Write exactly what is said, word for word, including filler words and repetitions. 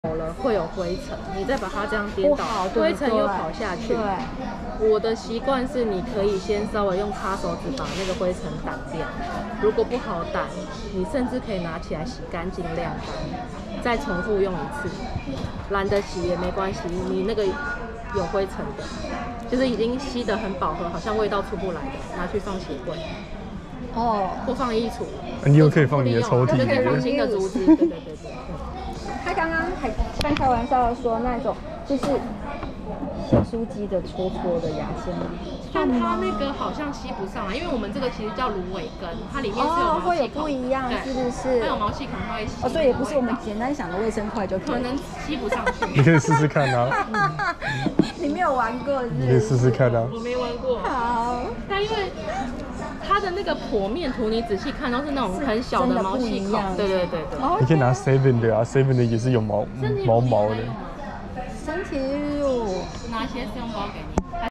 了会有灰尘，你再把它这样颠倒，灰尘又跑下去。对，我的习惯是，你可以先稍微用擦手指把那个灰尘掸掉，如果不好掸，你甚至可以拿起来洗干净晾干，再重复用一次。懒得洗也没关系，你那个有灰尘的，就是已经吸得很饱和，好像味道出不来的，拿去放鞋柜。哦，或放衣橱， 你又可以放你的抽屉， 就可以放新的竹子。对对对对。 他刚刚还半开玩笑的说，那种就是咸酥鸡的搓搓的牙签， 但它那个好像吸不上来，因为我们这个其实叫芦苇根，它里面是有毛细孔， 哦，会有不一样，是不是？ 它有毛细孔，它会吸。 哦，所以也不是我们简单想的卫生筷就可以， 可能吸不上去。 你可以试试看啊。 你没有玩过是不是？ 你可以试试看啊。 我没玩过。 好。 但因为它的那个剖面图，你仔细看都是那种很小的毛细孔。对对对对。 你可以拿 Seven 的啊 ，Seven 的也是有毛毛毛的。 身体乳， 拿些试用包给你。